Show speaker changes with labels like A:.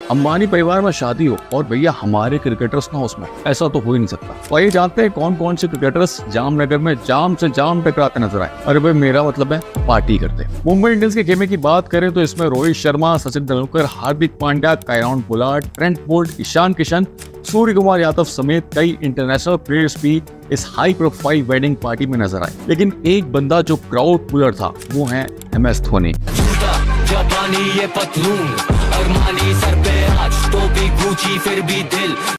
A: अंबानी परिवार में शादी हो और भैया हमारे क्रिकेटर्स ना उसमें, ऐसा तो हो ही नहीं सकता। और ये जानते हैं कौन कौन से क्रिकेटर्स जामनगर में जाम से जाम टकराते नजर आए? अरे भाई मेरा मतलब है पार्टी करते। मुंबई इंडियंस के खेमे की बात करें तो इसमें Rohit Sharma, Sachin Tendulkar, Hardik Pandya, Kieron Pollard, Trent Boult, Ishan Kishan, Surya Kumar Yadav समेत कई इंटरनेशनल प्लेयर्स भी इस हाई प्रोफाइल वेडिंग पार्टी में नजर आए। लेकिन एक बंदा जो क्राउड पुलर था वो है MS धोनी।
B: ये पतलून अरमानी सर पे आज तो भी गुची फिर भी दिल